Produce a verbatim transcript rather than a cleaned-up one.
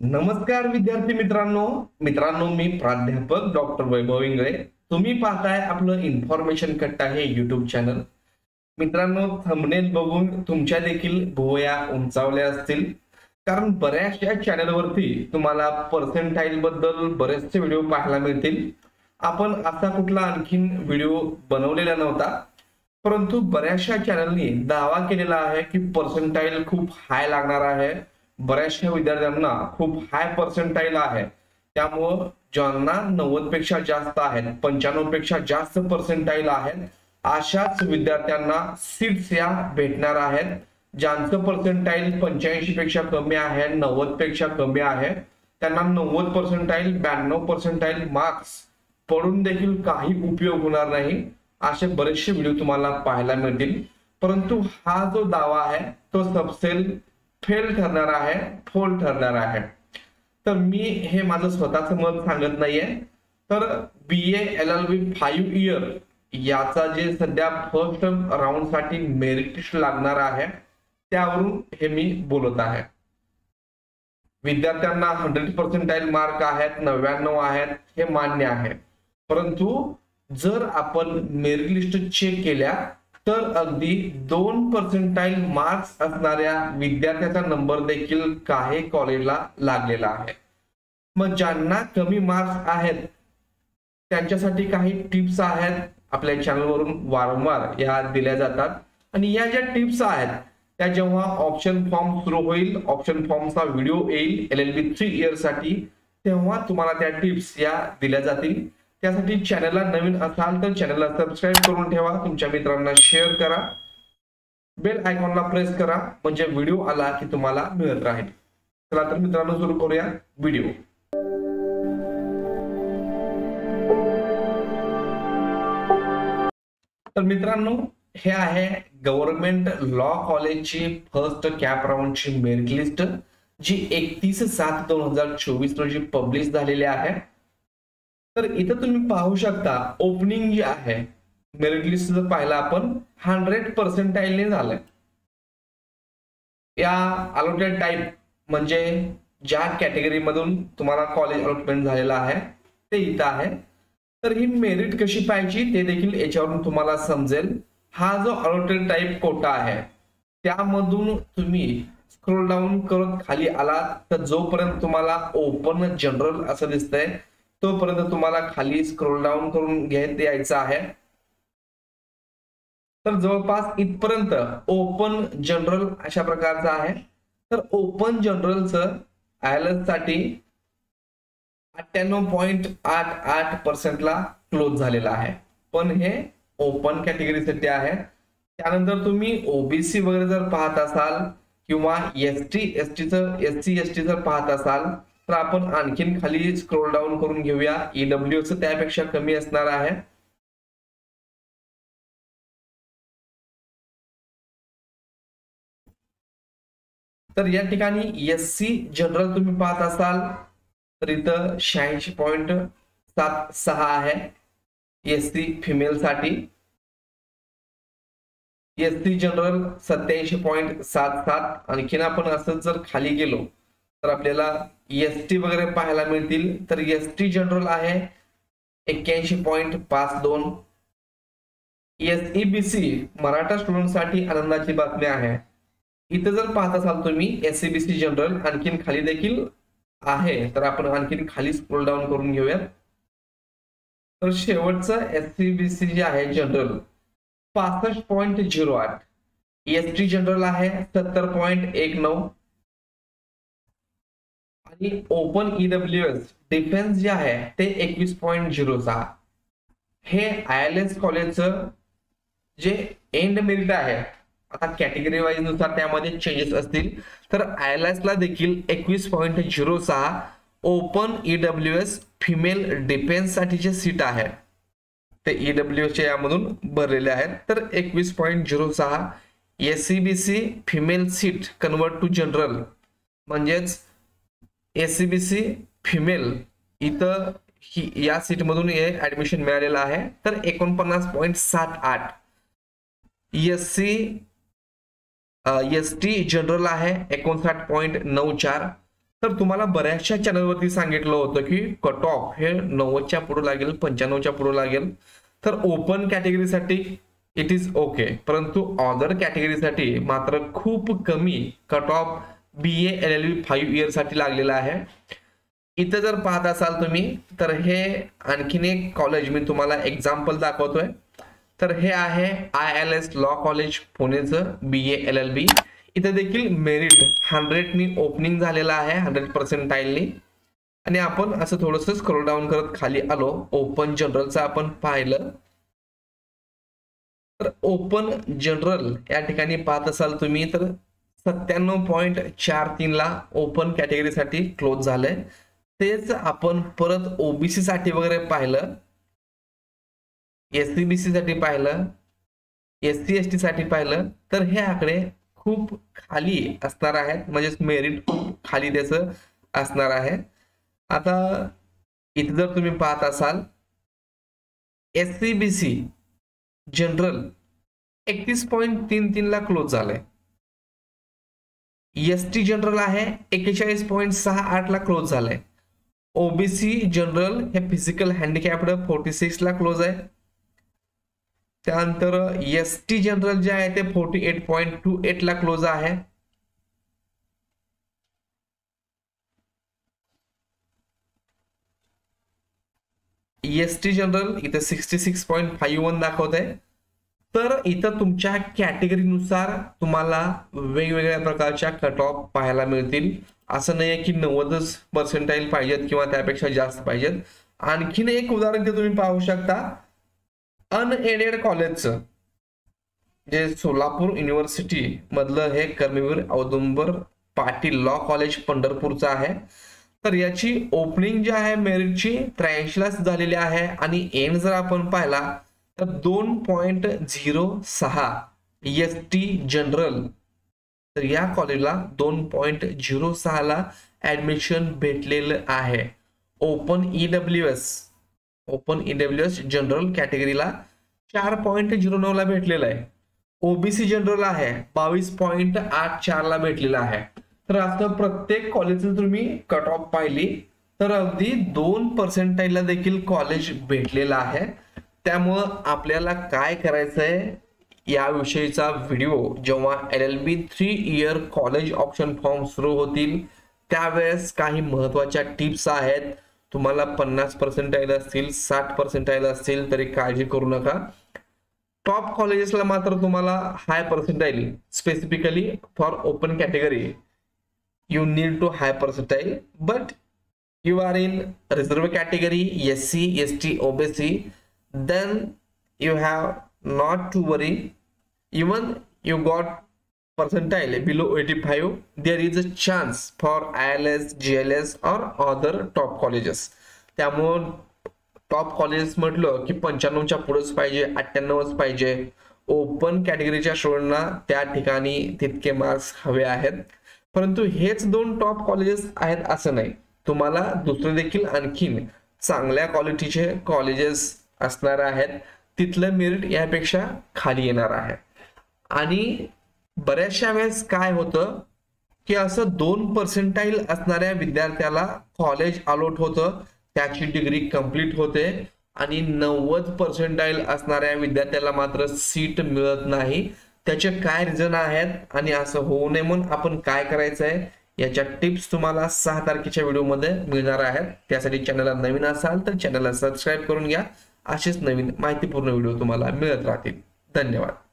नमस्कार विद्यार्थी मित्रांनो मित्रांनो मी प्राध्यापक डॉक्टर वैभव इंगळे. तुम्ही पाहताय आपलं इन्फॉर्मेशन कट्टा हे युट्यूब चॅनल. मित्रांनो, थंबनेल बघून तुमच्या देखील भुवया उंचावल्या असतील, कारण बऱ्याचशा चॅनलवरती तुम्हाला पर्सेंटाईल बद्दल बरेचसे व्हिडिओ पाहायला मिळतील. आपण असा कुठला आणखीन व्हिडिओ बनवलेला नव्हता, परंतु बऱ्याचशा चॅनलनी दावा केलेला आहे की पर्सेंटाईल खूप हाय लागणार आहे. बऱ्याचशा विद्यार्थ्यांना खूप हाय पर्सेंटाईल आहे, त्यामुळं ज्यांना नव्वद पेक्षा जास्त आहेत, पंच्याण्णव पेक्षा जास्त पर्सेंटाईल आहेत, अशाच विद्यार्थ्यांना सीट्स या भेटणार आहेत. ज्यांचं पर्सेंटाईल पंच्याऐंशी पेक्षा कमी आहे, नव्वद पेक्षा कमी आहे, त्यांना नव्वद पर्सेंटाईल ब्याण्णव पर्सेंटाईल मार्क्स पडून देखील काही उपयोग होणार नाही. असे बरेचसे व्हिडिओ तुम्हाला पाहायला मिळतील, परंतु हा जो दावा आहे तो सबसेल फेल ठरणार आहे, फोल ठरणार आहे. तर मी हे माझं स्वतःचं मत सांगत नाहीये, तर B A L L B five year याचा जे सध्या फर्स्ट राऊंड साठी मेरिट लिस्ट लागणार आहे त्यावरून हे मी बोलत आहे. विद्यार्थ्यांना हंड्रेड पर्सेंटाईल मार्क आहेत, नव्याण्णव आहेत, हे मान्य आहे. परंतु जर आपण मेरिट लिस्ट चेक केल्या तर अगदी दोन पर्सेंटाईल मार्क्स असणाऱ्या विद्यार्थ्याचा नंबर देखील काही कॉलेजला लागलेला आहे. मग ज्यांना कमी मार्क्स आहेत त्यांच्यासाठी काही टिप्स आहेत, आपल्या चॅनलवरून वारंवार या दिल्या जातात. आणि या ज्या टिप्स आहेत त्या जेव्हा ऑप्शन फॉर्म सुरू होईल, ऑप्शन फॉर्मचा व्हिडिओ येईल L L B three year साठी, तेव्हा तुम्हाला त्या टिप्स या दिल्या जातील. त्यासाठी चॅनलला नवीन असाल तर चॅनलला सबस्क्राईब करून ठेवा, तुमच्या मित्रांना शेअर करा, बेल आयकॉनला प्रेस करा, म्हणजे व्हिडिओ आला की तुम्हाला मिळत राहील. चला तर मित्रांनो, सुरू करूया व्हिडिओ. तर मित्रांनो, हे आहे गव्हर्नमेंट लॉ कॉलेजची फर्स्ट कॅप राऊंडची मेरिट लिस्ट, जी एकतीस सात दोन हजार चोवीस रोजी पब्लिश झालेली आहे. तर इथं तुम्ही पाहू शकता ओपनिंग जी आहे मेरिट लिस्ट जर पाहिला आपण हंड्रेड पर्सेंटाईलने झालंय. या अलॉटेड टाईप म्हणजे ज्या कॅटेगरी मधून तुम्हाला कॉलेज अलॉटमेंट झालेला आहे ते इथं आहे. तर ही मेरिट कशी पाहिजे ते देखील याच्यावरून तुम्हाला समजेल. हा जो अलॉटेड टाईप कोटा आहे त्यामधून तुम्ही स्क्रोल डाऊन करत खाली आलात तर जोपर्यंत तुम्हाला ओपन जनरल असं दिसतंय तोपर्यंत तुम्हाला खाली स्क्रोल डाऊन करून घेत यायचं आहे. तर जवळपास इथपर्यंत ओपन जनरल अशा प्रकारचं आहे. तर ओपन जनरलचं आयएलएस साठी अठ्ठ्याण्णव पॉईंट आठ आठ पर्सेंटला क्लोज झालेला आहे, पण हे ओपन कॅटेगरीसाठी आहे. त्यानंतर तुम्ही ओबीसी वगैरे जर पाहत असाल किंवा एस टी एस टीचं एस सी एस टी जर पाहत असाल तर आपण आणखीन खाली स्क्रोल डाऊन करून घेऊया. ईडब्ल्यू च त्यापेक्षा कमी असणार आहे. तर या ठिकाणी एस सी जनरल तुम्ही पाहत असाल तर इथं शहाऐंशी पॉईंट सात सहा आहे एस सी फिमेल साठी. एस सी जनरल सत्याऐंशी पॉईंट सात सात. आणखीन आपण असं जर खाली गेलो तर आपल्याला एस टी वगैरे पाहायला मिळतील. तर एस टी जनरल आहे एक्क्याऐंशी पॉईंट पाच दोन. S E B C Maratha student साठी आनंदाची बातमी आहे. इथं जर पाहत असाल तुम्ही S C B C general आणखीन खाली देखील आहे, तर आपण आणखीन खाली स्क्रोल डाऊन करून घेऊयात. तर शेवटचं एस सी बी सी जे आहे जनरल पासष्ट पॉईंट झिरो आठ. एस टी जनरल आहे सत्तर पॉईंट एक नऊ. आणि ओपन ईडब्ल्यू एस डिफेन्स जे आहे ते एकवीस पॉईंट झिरो सहा. हे आयएलएस कॉलेजचं जे एंड मेरिट आहे, आता कॅटेगरी वाईज नुसार त्यामध्ये चेंजेस असतील, तर आयएलएस ला देखील एकवीस पॉईंट झिरो सहा open E W S female defence साठीचे सीट आहे ते ईडब्ल्यू च्या यामधून भरलेले आहेत. तर एकवीस पॉईंट झिरो सहा SCBC female seat convert to general म्हणजेच एससीबीसी फिमेल इथं ही या सीट मधून हे ऍडमिशन मिळालेलं आहे. तर एकोणपन्नास पॉईंट सात आठ. एससी एस टी जनरल आहे एकोणसाठ पॉईंट नऊ चार. तर तुम्हाला बऱ्याचशा चॅनलवरती सांगितलं होतं की कट ऑफ हे नव्वदच्या पुढे लागेल, पंच्याण्णवच्या पुढे लागेल. तर ओपन कॅटेगरीसाठी इट इज ओके, परंतु अदर कॅटेगरीसाठी मात्र खूप कमी cut off B A L L B five year साठी लागलेला आहे. इथं जर पाहत असाल तुम्ही तर हे आणखीन एक कॉलेज मी तुम्हाला एक्झाम्पल दाखवतोय. तर हे आहे I L S law college पुणेचं B A L L B. इथं देखील मेरिट हंड्रेडनी ओपनिंग झालेलं आहे, हंड्रेड पर्सेंटाईलनी. आणि आपण असं थोडंसं स्क्रोल डाऊन करत खाली आलो, ओपन जनरलचं आपण पाहिलं. तर ओपन जनरल या ठिकाणी पाहत असाल तुम्ही तर सत्त्याण्णव पॉईंट चार तीन ला ओपन कॅटेगरीसाठी क्लोज झालंय. तेच आपण परत ओबीसी साठी वगैरे पाहिलं, एससीबीसी साठी पाहिलं, एससी एसटी साठी पाहिलं तर हे आकडे खूप खाली असणार आहेत, म्हणजे मेरिट खूप खाली त्याचं असणार आहे. आता इथे जर तुम्ही पाहत असाल एससीबीसी जनरल एकतीस पॉईंट तीन तीन ला क्लोज झालंय. एसटी जनरल आहे एक्केचाळीस पॉईंट सहा आठ ला क्लोज झालंय. ओबीसी जनरल हे फिजिकल हँडिकॅप्ड फोर्टी सिक्स ला क्लोज आहे. त्यानंतर एसटी जनरल जे आहे ते forty eight point two eight ला क्लोज आहे. एसटी जनरल इथे sixty six point five one दाखवत आहे. तर इथं तुमच्या कॅटेगरीनुसार तुम्हाला वेगवेगळ्या प्रकारच्या कट ऑफ पाहायला मिळतील. असं नाही की नव्वदच पर्सेंटाईल पाहिजेत किंवा त्यापेक्षा जास्त पाहिजेत. आणखीन एक उदाहरण ते तुम्ही पाहू शकता, अनएडेड कॉलेजचं जे सोलापूर युनिव्हर्सिटी मधलं हे कर्मवीर औदुंबर पाटील लॉ कॉलेज पंढरपूरचं आहे. तर याची ओपनिंग जी आहे मेरिटची त्र्याऐंशी ला झालेली आहे आणि एंड जर आपण पाहिला तर दोन पॉइंट झिरो सहा एस टी जनरल. तर या कॉलेजला दोन पॉइंट झिरो सहा ला ऍडमिशन भेटलेलं आहे. Open E W S open E W S general कॅटेगरीला चार पॉइंट झिरो नऊ ला भेटलेला आहे. ओबीसी जनरल आहे बावीस पॉइंट आठ चार ला भेटलेला आहे. तर असं प्रत्येक कॉलेजचं तुम्ही कट ऑफ पाहिली तर अगदी दोन पर्सेंटाईलला देखील कॉलेज भेटलेलं आहे. त्यामुळं आपल्याला काय करायचंय याविषयीचा व्हिडिओ जेव्हा L L B three year college option form सुरू होतील त्यावेळेस काही महत्वाच्या टिप्स आहेत. तुम्हाला पन्नास पर्सेंटाईल असतील, साठ पर्सेंटाईल असतील तरी काळजी करू नका. टॉप कॉलेजेसला मात्र तुम्हाला high percentile specifically for open category you need to high percentile. But you are in reserve category S C S T O B C then you have not to worry. Even you got percentile below eighty-five there is a chance for I L S G L S or other top colleges. त्यामुळे top college म्हटलं की पंच्याण्णवच्या पुढेच पाहिजे, अठ्ठ्याण्णवच पाहिजे. Open कॅटेगरीच्या स्टुडंटना त्या ठिकाणी तितके marks हवे आहेत. परंतु हेच दोन टॉप कॉलेजेस आहेत असं नाही, तुम्हाला दुसरे देखील आणखीन चांगल्या क्वालिटीचे कॉलेजेस असणार आहेत. तिथलं मेरिट यापेक्षा खाली येणार आहे. आणि बऱ्याचशा वेळेस काय होतं की असं दोन पर्सेंटाईल असणाऱ्या विद्यार्थ्याला कॉलेज अलॉट होतं, त्याची डिग्री कंप्लीट होते आणि नव्वद पर्सेंटाईल असणाऱ्या विद्यार्थ्याला मात्र सीट मिळत नाही. त्याचे काय रिझन आहेत आणि असं होऊ नये म्हणून आपण काय करायचं आहे याच्या टिप्स तुम्हाला सहा तारखेच्या व्हिडिओमध्ये मिळणार आहेत. त्यासाठी चॅनलला नवीन असाल तर चॅनलला सबस्क्राईब करून घ्या. असेच नवीन माहितीपूर्ण व्हिडिओ तुम्हाला मिळत राहतील. धन्यवाद.